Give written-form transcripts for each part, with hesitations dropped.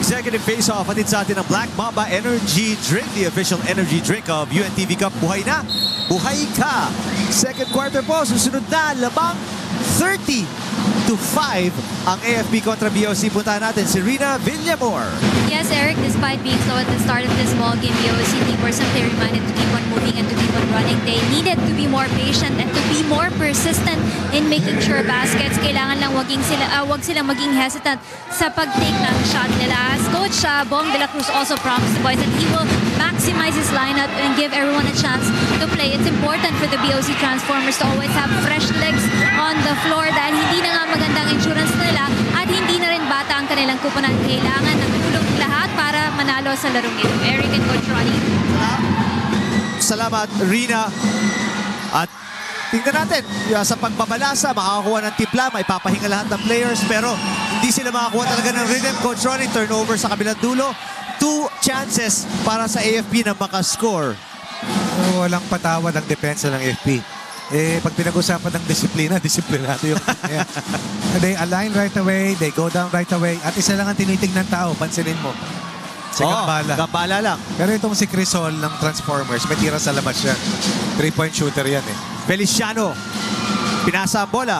Executive Face-Off, atid sa atin ng Black Mamba Energy Drink, the official energy drink of UNTV CUP. Buhay na, buhay ka! Second quarter po, susunod na, labang 30-5 ang AFP kontra BOC. Puntahan natin si Rina Villamor. Yes, Eric, despite being slow at the start of this ball game, BOC were simply reminded to keep on moving and to keep on running. They needed to be more patient and to be more persistent in making sure baskets. Kailangan lang wag sila maging hesitant sa pag-take ng shot nila. As Coach Bong de la Cruz also promised the boys that he will maximize his lineup and give everyone a chance to play. It's important for the BOC Transformers to always have fresh legs on the floor dahil hindi na nga magandang insurance nila at hindi na rin bata ang kanilang kupunan. Kailangan ng tulong lahat para manalo sa larong ito. Eric and Coach Ronnie. Salamat, Rina. At tingnan natin, sa pagbabalasa, makakakuha ng tipla, maipapahinga lahat ng players, pero hindi sila makakuha talaga ng rhythm. Coach Ronnie, turnover sa kabilang dulo. 2 chances para sa AFP na makascore. Walang patawad ang depensa ng AFP. Pag pinag-usapan ng disiplinado yung they align right away, they go down right away. At isa lang ang tinitignan tao, pansinin mo. Si Gambala. Gambala lang. Pero itong si Crisol ng Transformers, may tira sa labas yan. 3-point shooter yan eh. Feliciano, pinasa ang bola.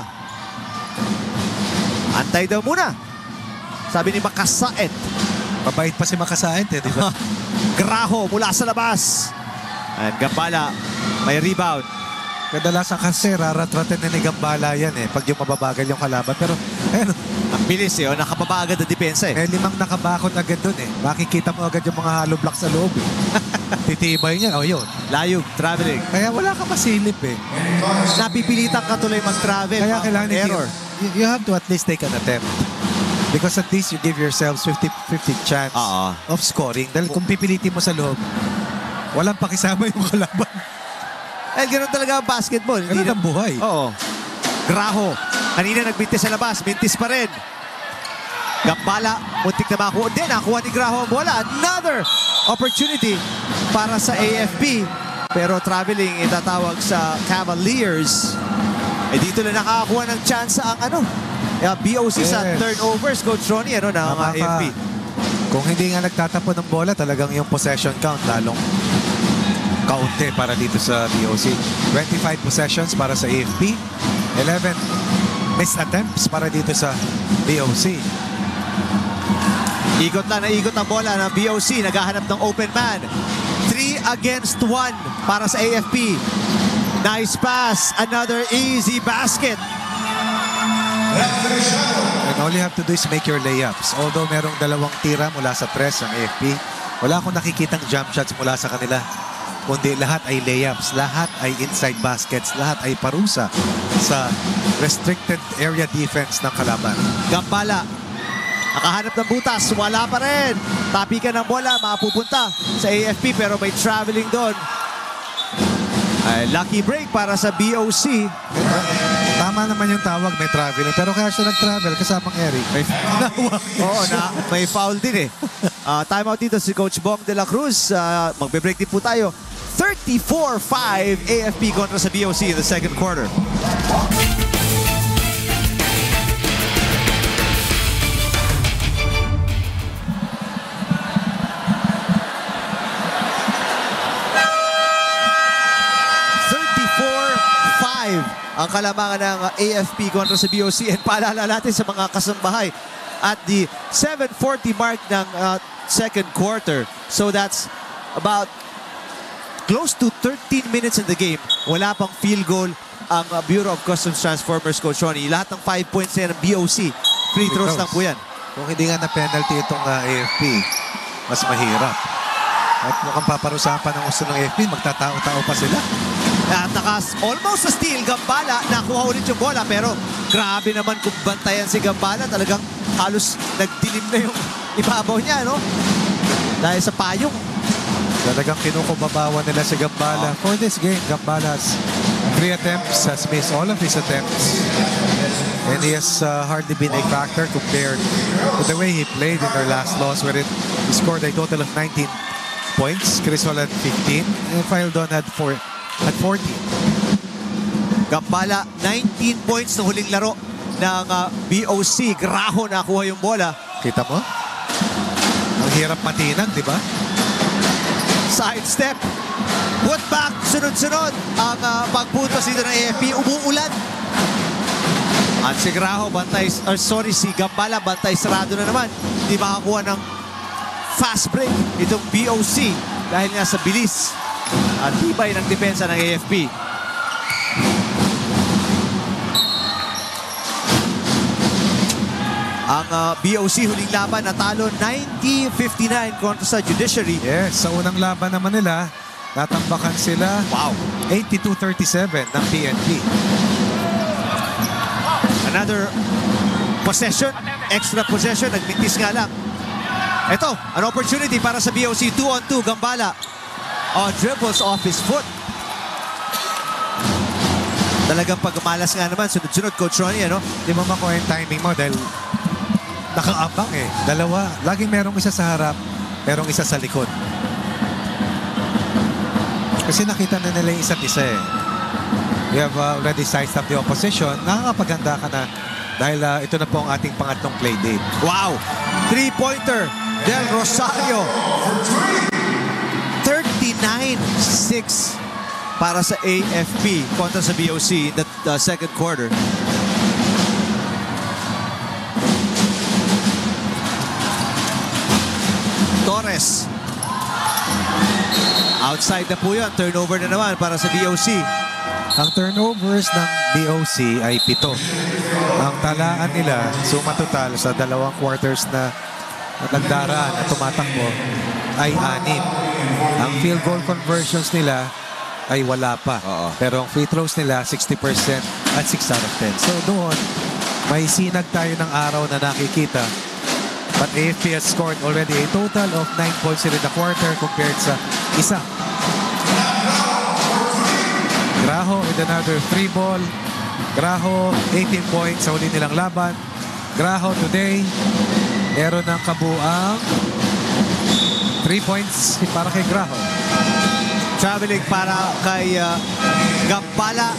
Antay daw muna. Sabi ni Makasaet. Mabait pa si Makasaet eh, di ba? Graho mula sa labas. And Gambala, may rebound. Kadalasan kasi rarat-ratin na ni Gambala yan eh, pag yung mababagal yung kalaban. Pero, ayun. Ang bilis eh, nakababa agad ang depensa eh. May 5 nakabakot agad dun eh. Makikita mo agad yung mga hollow block sa loob eh. Titibay niyan, yun. Layog, traveling. Kaya wala ka masilip eh. Napipilitan ka tuloy mag-travel. Kaya kailangan error. You have to at least take an attempt. Because at least you give yourselves 50-50 chance of scoring. Dahil kung pipilitin mo sa loob, walang pakisama yung kalaban. Ganun talaga ang basketball. Ganun ang buhay. Oo. Graho. Kanina nagbintis sa labas. Bintis pa rin. Gambala. Muntik na makuha. Hindi, nakuha ni Graho ang bola. Another opportunity para sa AFP. Pero traveling itatawag sa Cavaliers. Dito na nakakakuha ng chance ang BOC sa turnovers. Coach Ronnie, ng AFP. Kung hindi nga nagtatapon ng bola, talagang yung possession count lalong kaunti para dito sa BOC. 25 possessions para sa AFP. 11 missed attempts para dito sa BOC. Ikot na ikot ang bola ng BOC. Naghahanap ng open man. 3 against 1 para sa AFP. Nice pass. Another easy basket. And all you have to do is make your layups. Although merong 2 tira mula sa 3 ang AFP, wala akong nakikitang jump shots mula sa kanila. Kundi lahat ay layups, lahat ay inside baskets, lahat ay parusa sa restricted area defense ng kalaban. Gambala, nakahanap ng butas, wala pa rin. Tapikan ng bola, mapupunta sa AFP pero may traveling doon. Lucky break para sa BOC. Tama naman yung tawag, may traveling. Pero kaya siya nag-travel kasamang Eric. May foul din eh. Time out dito si Coach Bong de la Cruz. Magbe-break din po tayo. 34-5 AFP kontra sa BOC in the second quarter. Ang kalamangan ng AFP kontra sa BOC. And paalala natin sa mga kasambahay at the 7:40 mark ng second quarter. So that's about close to 13 minutes in the game. Wala pang field goal ang Bureau of Customs Transformers, Coach Ronnie. Lahat ng 5 points na ng BOC. Free throws lang po yan. Kung hindi nga na penalty itong AFP, mas mahirap. At mukhang paparusahan pa ng gusto ng AFP, magtatao-tao pa sila. At almost a steal, Gambala, nakuha ulit yung bola, pero grabe naman kung bantayan si Gambala. Talagang halos nagdilim na yung ibabaw niya, no? Dahil sa payong. Talagang kinukubabawan nila si Gambala. For this game, Gambala's 3 attempts, has missed all of his attempts. And he has hardly been a factor compared to the way he played in their last loss, wherein he scored a total of 19 points. Crisol had 15, and Fildon had 14. Gambala, 19 points na huling laro ng BOC. Graho nakuha yung bola. Kita mo? hirap matinag, di ba? Sidestep. Put back. Sunod-sunod ang pagpuntos dito ng AFP. Umuulan. At si Graho, si Gambala, bantay sarado na naman. Hindi makakuha ng fast break itong BOC dahil nga sa bilis at tibay ng depensa ng AFP. Ang BOC huling laban natalo 90-59 kontra sa Judiciary. Yes, sa unang laban naman nila, natambakan sila 82-37 ng PNP. Another possession, extra possession, nagmintis nga lang. Ito, an opportunity para sa BOC, 2-on-2, Gambala. Dribbles off his foot. Talagang pagmalas nga naman, sunod-sunod, Coach Ronnie, ano? Di mo makuha yung timing mo dahil nakaabang eh. Dalawa, laging merong isa sa harap, merong isa sa likod. Kasi nakita na nila yung isa't isa eh. We have already sized up the opposition. Nakakapaganda ka na dahil ito na po ang ating pangatlong play date. Wow! Three-pointer, Del Rosario. 39-6 para sa AFP kontra sa BOC in the second quarter. Torres. Outside na po yun. Turnover na naman para sa BOC. Ang turnovers ng BOC ay 7. Ang talaan nila, suma total sa 2 quarters na nagdaraan at tumatakbo ay 6. Ang field goal conversions nila ay wala pa. Pero ang free throws nila 60% at 6 out of 10. So doon, may sinag tayo ng araw na nakikita. But AFP has scored already a total of 9 points in the quarter compared sa isa. Graho with another 3 ball. Graho 18 points sa huli nilang laban. Graho today, meron ng kabuang 3 points para kay Graho. Traveling para kay Gambala,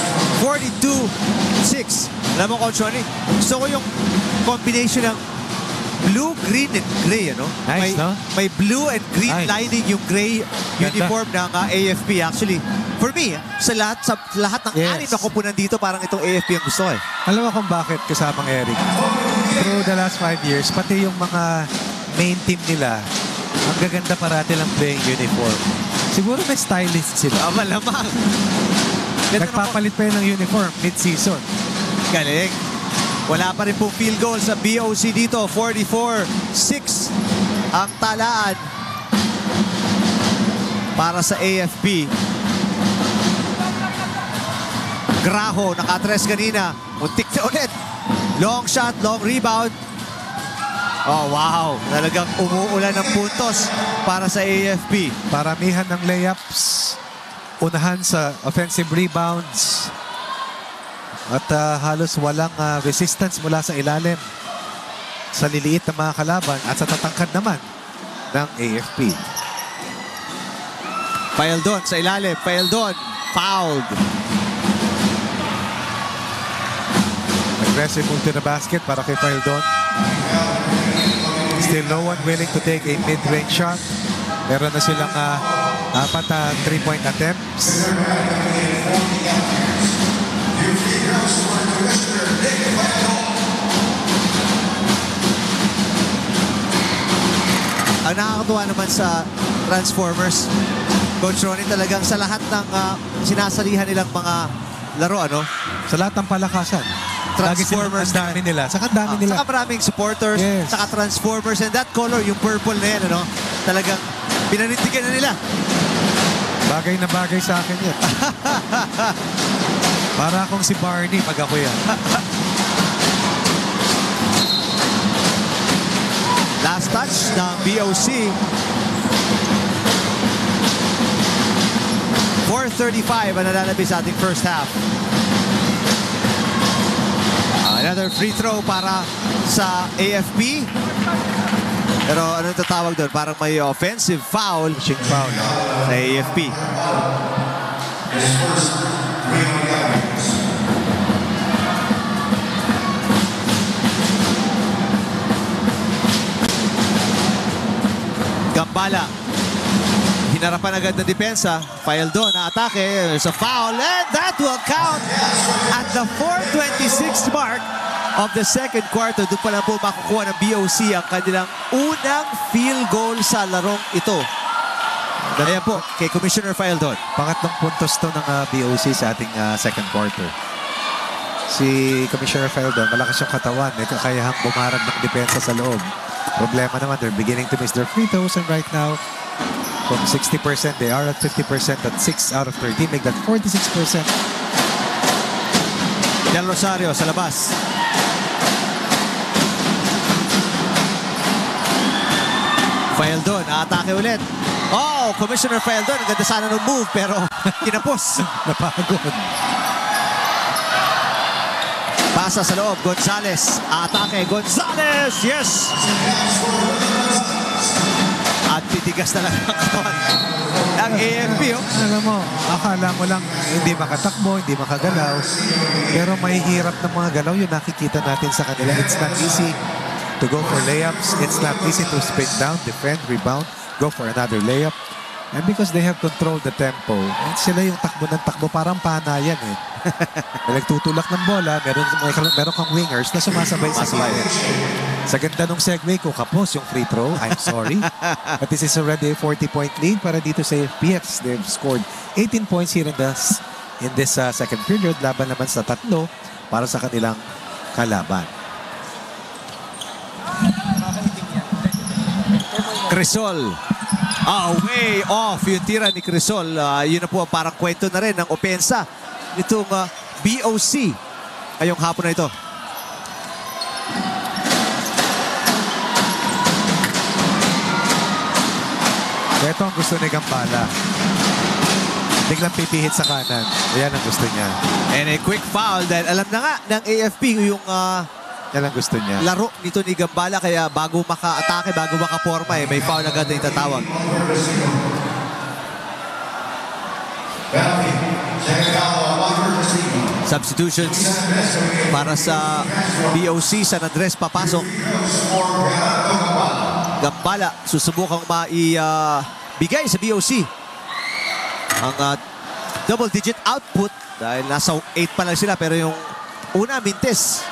42-6. Alam mo, Coach Ronnie, gusto ko yung combination ng blue, green, and gray, ano? Nice, no? May blue and green lining yung gray uniform ng AFP. Actually, for me, sa lahat ng anim na koponan dito, parang itong AFP ang gusto ko eh. Alam mo kung bakit kasamang Eric? Through the last 5 years, pati yung mga main team nila, ang gaganda parati lang playing uniform. Siguro may stylist sila. Malamang. Nagpapalit pa yun ng uniform mid-season. Galing. Wala pa rin pong field goal sa BOC dito. 44-6 ang talaan para sa AFP. Graho, nakatres kanina. Muntik na ulit. Long shot, long rebound. Oh, wow. Talagang umuulan ng puntos para sa AFP. Paramihan ng layups. Unahan sa offensive rebounds. At halos walang resistance mula sa ilalim. Sa liliit na mga kalaban at sa tatangkad naman ng AFP. Paildon sa ilalim. Paildon. Fouled. Aggressive move to the basket para kay Paildon. Still no one willing to take a mid-range shot. Meron na silang 4 3-point attempts. Ang nakakatuwa naman sa Transformers, Coach Ronnie, talagang sa lahat ng sinasalihan nilang mga laro, ano? Sa lahat ng palakasan. Transformers. Ang dami nila. Saka dami nila. Saka maraming supporters. Yes. Saka Transformers. And that color, yung purple na yan, ano? Talagang pinanindigan na nila. Bagay na bagay sa akin yan. Para akong si Barney pag ako yan. Last touch ng BOC. 4:35 ang nalalabi sa ating first half. Another free throw para sa AFP. Pero anong tatawag doon? Parang may offensive foul. Pushing foul sa AFP. Gambala. Hinarapan agad ng depensa. File doon na atake. There's a foul and that will count at the 4:26 mark of the second quarter. Doon pa lang po makukuha ng BOC ang kanilang unang field goal sa larong ito. Ayan po, kay Commissioner File doon. Pangatlong puntos to ng BOC sa ating second quarter. Si Commissioner Feldon, malakas yung katawan. May kakayahang bumarag ng depensa sa loob. Problema naman, they're beginning to miss their free throws. And right now, from 60%, they are at 50%. At 6 out of 13, make that 46%. Del Rosario sa labas. Feldon, atake ulit. Oh, Commissioner Feldon, ang ganda sana ng move pero kinapos. Napagod. Pasa sa loob, Gonzales. Atake, Gonzales! Yes! At titigas talaga ang katawan ng AFP. Oh. Alam mo, akala mo lang hindi makatakbo, hindi makagalaw. Pero mahihirap ng mga galaw yun nakikita natin sa kanila. It's not easy to go for layups. It's not easy to spin down, defend, rebound, go for another layup. And because they have controlled the tempo, sila yung takbo ng takbo, parang panayan eh. Nagtutulak ng bola, meron kang wingers na sumasabay sa gilid. Sa ganda nung segue ko, kapos yung free throw. I'm sorry. But this is already a 40-point lead para dito sa AFP. They've scored 18 points here in this second period. Laban naman sa 3 para sa kanilang kalaban. Crisol. Way off yung tira ni Crisol. Yun na po parang kwento na rin ng opensa nitong BOC ngayong hapon na ito. Ito ang gusto ni Gambala. Biglang pipihit sa kanan. Ayan ang gusto niya. And a quick foul dahil alam na nga ng AFP yung yan ang gusto niya. laro nito ni Gambala kaya bago maka-atake, bago maka-forma may foul agad na itatawag. Substitutions para sa BOC. San Andres papasok. Gambala susubukang maibigay sa BOC ang double-digit output dahil nasa 8 pa lang sila pero yung una mintes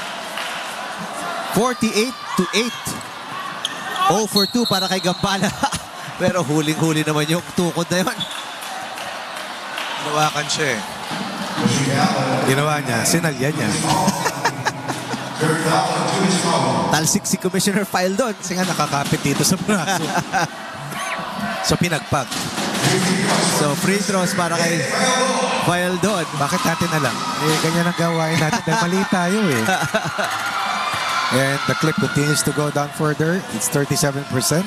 48-8. 0 for 2 para kay Gambala. Pero huling-huli naman yung tukod na yun. Ginawakan siya eh. Ginawa niya, sinalya niya. Talsik si Commissioner File doon. Kasi nga nakakapit dito sa braso. So pinagpag. So free throws para kay File doon. Bakit natin alam? Ganyan ang gawain natin dahil mali tayo eh. And the clip continues to go down further. It's 37%. 6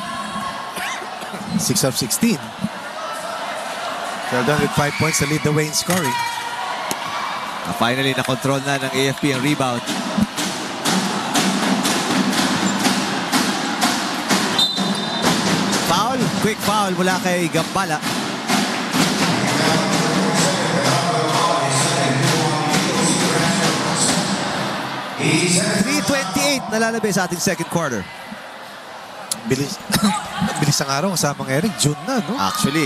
of 16. Well done with 5 points to lead the way in scoring. Finally, na-control na ng AFP ang rebound. Foul. Quick foul mula kay Gambala. Nalalabay sa ating second quarter. Bilis. Bilis ang araw kasamang Eric. June na, no? Actually.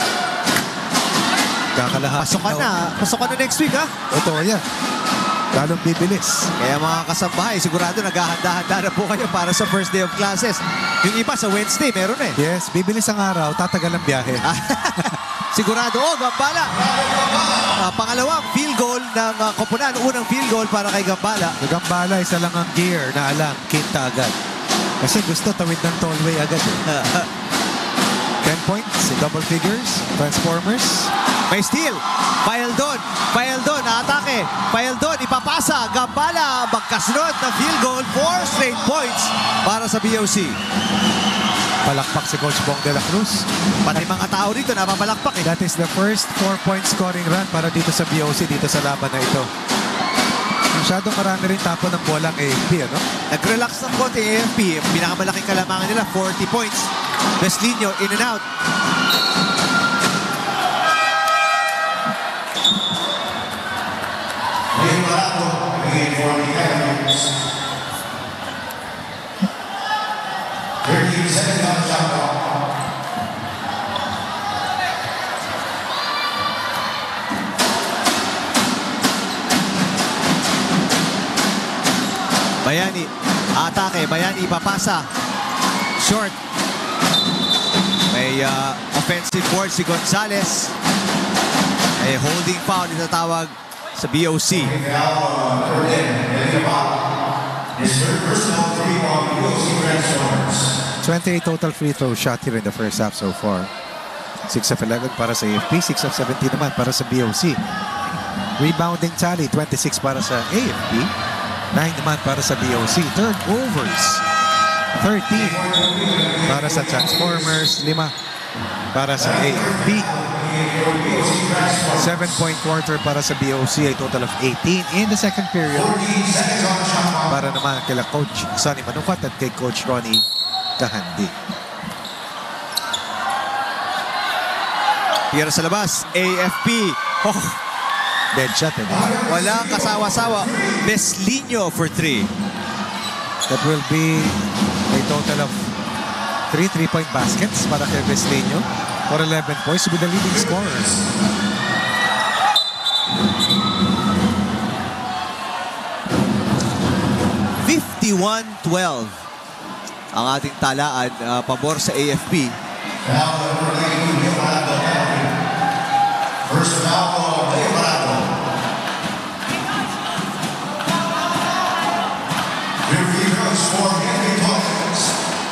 Kakalahati. Pasok ka na next week, ha? Ito, yan. Lalong bibilis. Kaya mga kasambahay, sigurado naghahanda-handa na po kayo para sa first day of classes. Yung iba sa Wednesday, meron eh. Yes, bibilis ang araw, tatagal ang biyahe. Sigurado, Gambala. Pangalawang field goal ng koponan. Unang field goal para kay Gambala. Gambala, isa lang ang gear na alam, kita agad. Kasi gusto tawid ng tollway agad eh. 10 points, double figures, transformers. May steal. File doon, atake. File doon, ipapasa. Gambala, magkasunod na field goal. 4 straight points para sa BOC. Palakpak si Coach Bong de la Cruz. Pati mga tao dito napapalakpak eh. That is the first 4-point scoring run para dito sa BOC, dito sa laban na ito. Masyadong marami rin tapo ng bola ang AFP, ano? Nag-relax ng konti AFP. Pinakamalaking kalamangan nila, 40 points. Beslinho, in and out. Bayani papasa. Short. May offensive board si Gonzales. May holding foul itatawag sa BOC. 28 total free throw shot here in the first half so far. 6 of 11 para sa AFP, 6 of 17 naman para sa BOC. Rebounding tally, 26 para sa AFP, 9 naman para sa BOC. Turnovers, 13 para sa Transformers, 5 para sa AFP. 7-point quarter para sa BOC, a total of 18 in the second period. Para naman kila Coach Sonny Manukat at kay Coach Ronnie Kahandi. Tira sa labas, AFP. Oh, Dead shot. walang kasawa-sawa. Beslinho for 3. That will be a total of 3 3-point baskets para kay Beslinho for 11 points with the leading scorers. $51-12 ang ating talaan, pabor sa AFP. First foul on Leonardo. Free throws for Henry Tompkins.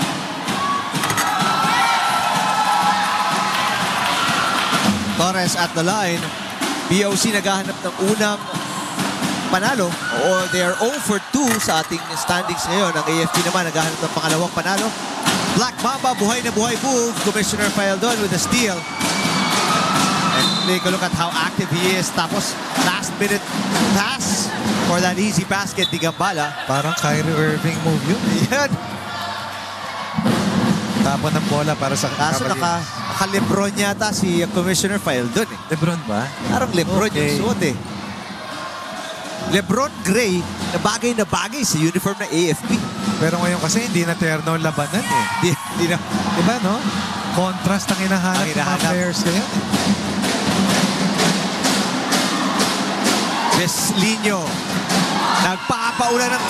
Torres at the line. BOC naghahanap ng unang panalo. O they are 0 for 2 sa ating standings ngayon. Ang AFP naman naghahanap ng pangalawang panalo. Black Mamba, buhay na buhay move. Commissioner Faeldon with a steal. And take a look at how active he is. Tapos, last-minute pass for that easy basket ni Gambala. Parang Kyrie Irving move yun. Yan. Tapon ng bola para sa Kaso Cavaliers. naka-Lebron yata si Commissioner Faeldon. Lebron ba? Parang Lebron Okay. yung suot eh. Lebron Gray na bagay sa uniform ng AFP. Pero ngayon kasi hindi na terno ang labanan eh. Di na. Diba no? Contrast ang hinahanap ng mga players ngayon. Beslinho. Nagpapaula ng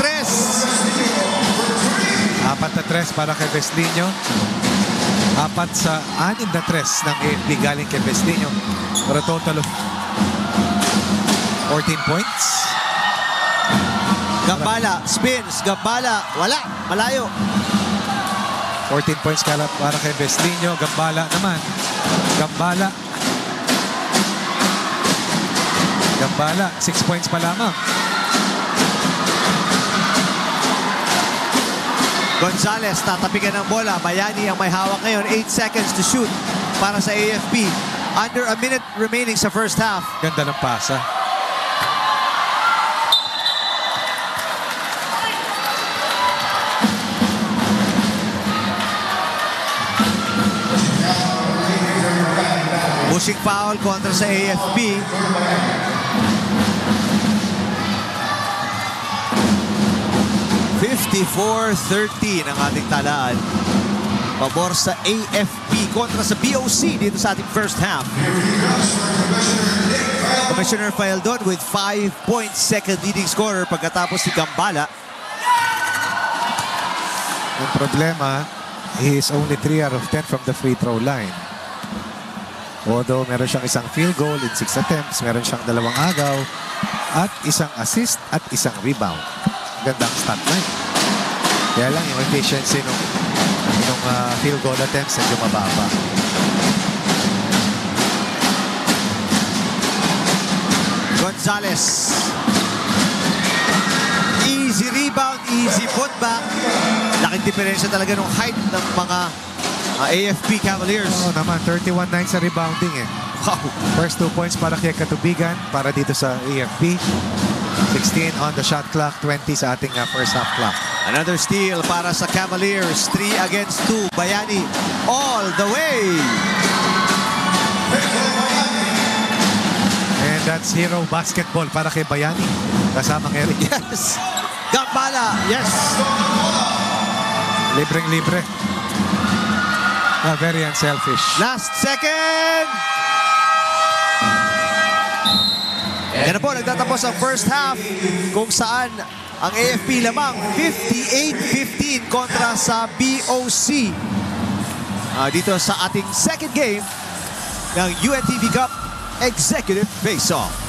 3. 4 na 3 para kay Beslinho. 4 sa 6 na 3 ng AFP galing kay Beslinho. For a total of 14 points. Gambala, spins. Gambala, wala. Malayo. 14 points kala para kay Beslinho. Gambala naman. Gambala. 6 points pa lamang. Gonzales, tatapigan ng bola. Bayani ang may hawak ngayon. 8 seconds to shoot para sa AFP. Under a minute remaining sa first half. Ganda ng pasa. Pushing foul kontra sa AFP. $54-13 ang ating talaan. Pabor sa AFP kontra sa BOC dito sa ating first half. Commissioner Faeldon with 5 points, second leading scorer pagkatapos ni Gambala. Yung problema, he is only 3 out of 10 from the free throw line. Although meron siyang isang field goal in 6 attempts, meron siyang 2 agaw at isang assist at isang rebound. Gandang stat line. Kaya lang yung efficiency nung field goal attempts medyo mababa. Gonzales. Easy rebound, easy putback. Laking diferensya talaga ng height ng mga AFP Cavaliers. Oo naman, 31-9 sa rebounding eh. Wow. First 2 points para kay Katubigan, para dito sa AFP. 16 on the shot clock, 20 sa ating first half clock. Another steal para sa Cavaliers. 3 against 2. Bayani all the way. And that's hero basketball para kay Bayani. Kasamang Eric. Yes. Gambala. Yes. Libreng-libre. Very unselfish. Last second. Yan na po, nagtatapos ang first half kung saan Ang AFP lamang 58-15 kontra sa BOC. Dito sa ating second game ng UNTV Cup Executive Face-Off.